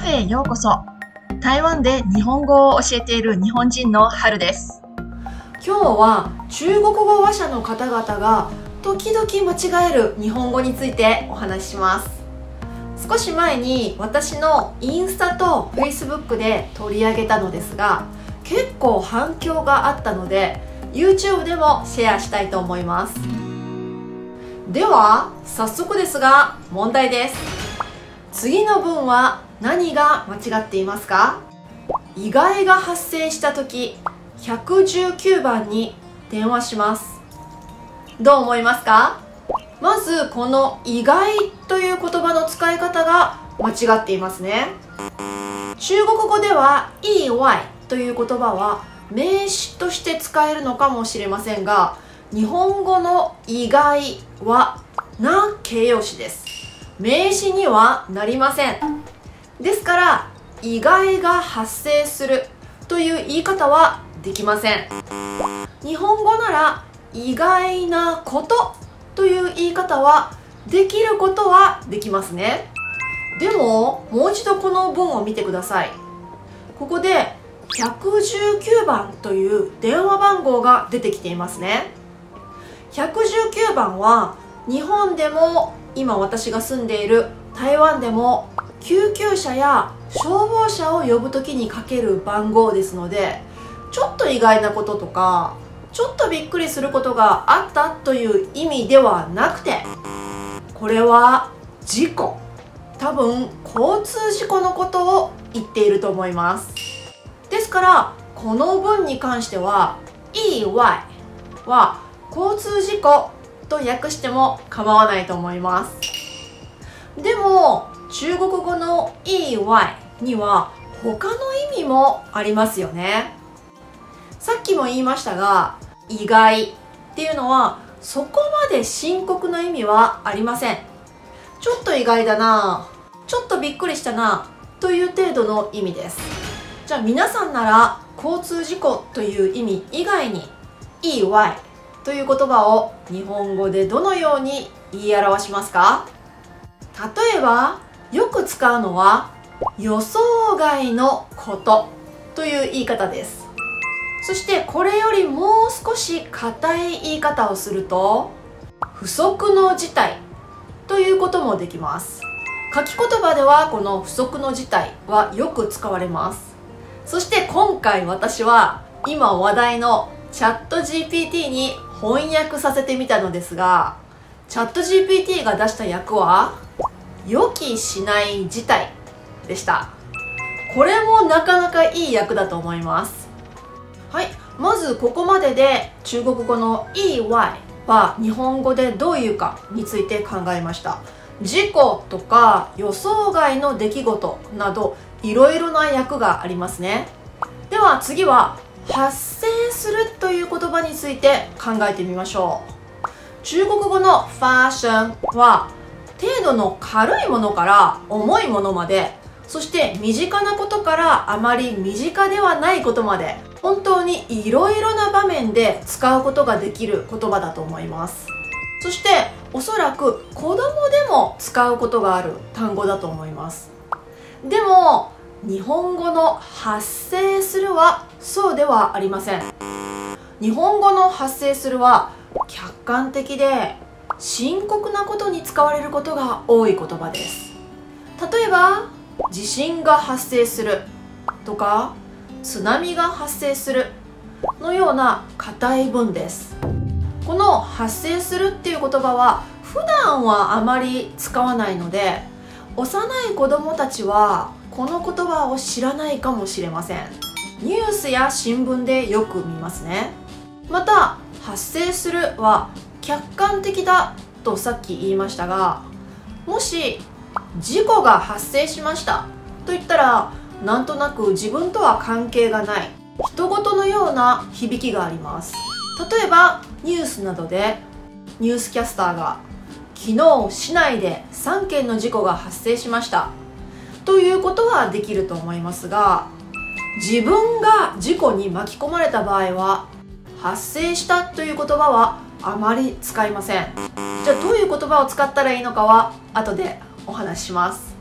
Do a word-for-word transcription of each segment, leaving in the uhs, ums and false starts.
フェへようこそ。台湾で日本語を教えている日本人の春です。 今日は中国語話者の方々が時々間違える日本語についてお話しします。少し前に私のインスタとフェイスブックで取り上げたのですが、結構反響があったので YouTube でもシェアしたいと思います。では早速ですが問題です。次の文は何が間違っていますか？意外が発生した時ひゃくじゅうきゅうばんに電話します。どう思いますか？まずこの意外という言葉の使い方が間違っていますね。中国語では意外という言葉は名詞として使えるのかもしれませんが、日本語の意外はな形容詞です。名詞にはなりません。ですから意外が発生するという言い方はできません。日本語なら意外なことという言い方はできることはできますね。でももう一度この文を見てください。ここでひゃくじゅうきゅうばんという電話番号が出てきていますね。ひゃくじゅうきゅうばんは日本でも今私が住んでいる台湾でも救急車や消防車を呼ぶときにかける番号ですので、ちょっと意外なこととかちょっとびっくりすることがあったという意味ではなくて、これは事故、多分交通事故のことを言っていると思います。ですからこの文に関しては意外は交通事故と訳しても構わないと思います。でも中国語の意外には他の意味もありますよね。さっきも言いましたが、意外っていうのはそこまで深刻な意味はありません。ちょっと意外だな、ちょっとびっくりしたなという程度の意味です。じゃあ皆さんなら交通事故という意味以外に意外という言葉を日本語でどのように言い表しますか？例えばよく使うのは予想外のことという言い方です。そしてこれよりもう少し硬い言い方をすると不測の事態ということもできます。書き言葉ではこの不測の事態はよく使われます。そして今回私は今話題のチャット ジーピーティー に翻訳させてみたのですが、チャット ジーピーティー が出した訳は予期しない事態でした。これもなかなかいい訳だと思います。はい、まずここまでで中国語の意外は日本語でどういうかについて考えました。事故とか予想外の出来事などいろいろな訳がありますね。では次は発生するという言葉について考えてみましょう。中国語の發生は程度の軽いものから重いものまで、そして身近なことからあまり身近ではないことまで、本当にいろいろな場面で使うことができる言葉だと思います。そしておそらく子供でも使うことがある単語だと思います。でも日本語の発生するはそうではありません。日本語の発生するは客観的で深刻なことに使われることが多い言葉です。例えば地震が発生するとか津波が発生するのような硬い文です。この発生するっていう言葉は普段はあまり使わないので、幼い子供たちはこの言葉を知らないかもしれません。ニュースや新聞でよく見ますね。また発生するは客観的だとさっき言いましたが、もし事故が発生しましたと言ったらなんとなく自分とは関係がない人事のような響きがあります。例えばニュースなどでニュースキャスターが昨日市内でさんけんの事故が発生しましたということはできると思いますが、自分が事故に巻き込まれた場合は発生したという言葉はあまり使いません。じゃあどういう言葉を使ったらいいのかは後でお話しします。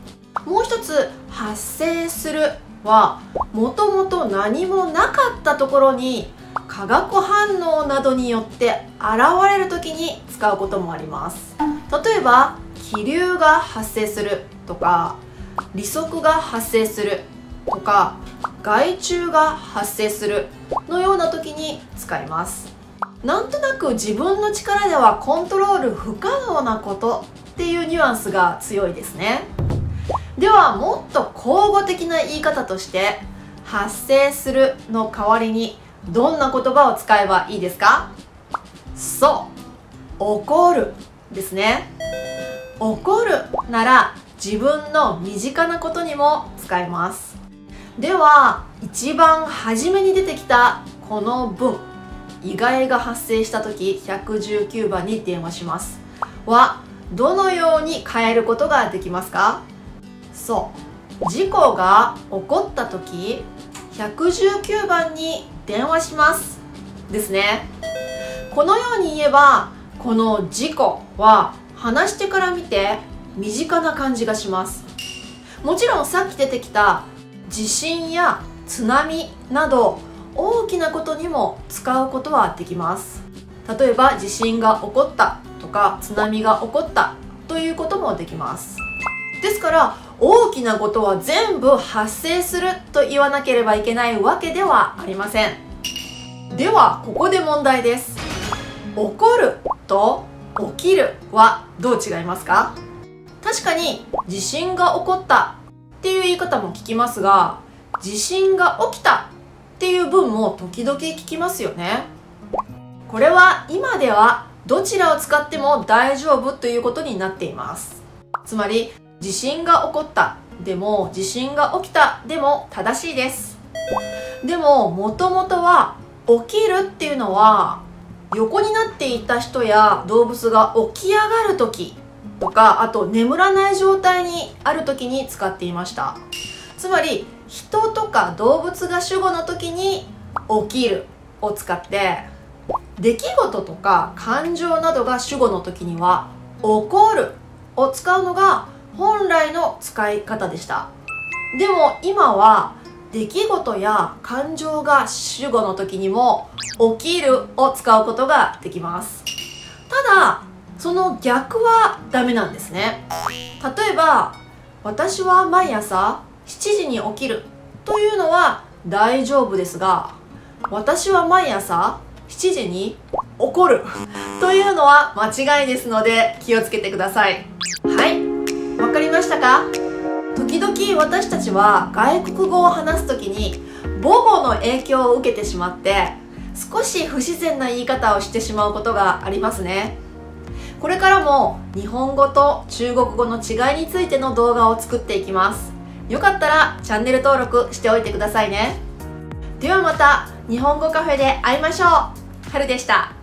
もう一つ発生するはもともと何もなかったところに化学反応などによって現れる時に使うこともあります。例えば気流が発生するとか利息が発生するとか害虫が発生するのような時に使います。なんとなく自分の力ではコントロール不可能なことっていうニュアンスが強いですね。ではもっと口語的な言い方として発生するの代わりにどんな言葉を使えばいいですか？そう、起こるですね。起こるなら自分の身近なことにも使えます。では一番初めに出てきたこの文、意外が発生した時ひゃくじゅうきゅうばんに電話しますはどのように変えることができますか？そう、事故が起こった時ひゃくじゅうきゅうばんに電話しますですね。このように言えばこの事故は話してから見て身近な感じがします。もちろんさっき出てきた地震や津波など大きなことにも使うことはできます。例えば地震が起こったとか津波が起こったということもできます。ですから大きなことは全部発生すると言わなければいけないわけではありません。ではここで問題です。起こると起きるはどう違いますか？確かに地震が起こったっていう言い方も聞きますが、地震が起きたっていう文も時々聞きますよね。これは今ではどちらを使っても大丈夫ということになっています。つまり地震が起こったでも地震が起きたでも正しいです。でももともとは起きるっていうのは横になっていた人や動物が起き上がる時とか、あと眠らない状態にある時に使っていました。つまり人とか動物が主語の時に起きるを使って、出来事とか感情などが主語の時には起こるを使うのが本来の使い方でした。でも今は出来事や感情が主語の時にも起きるを使うことができます。ただその逆はダメなんですね。例えば私は毎朝しちじに起きるというのは大丈夫ですが、私は毎朝しちじに起こるというのは間違いですので気をつけてください。はい、わかりましたか？時々私たちは外国語を話すときに母語の影響を受けてしまって少し不自然な言い方をしてしまうことがありますね。これからも日本語と中国語の違いについての動画を作っていきます。よかったらチャンネル登録しておいてくださいね。ではまた日本語カフェで会いましょう。はるでした。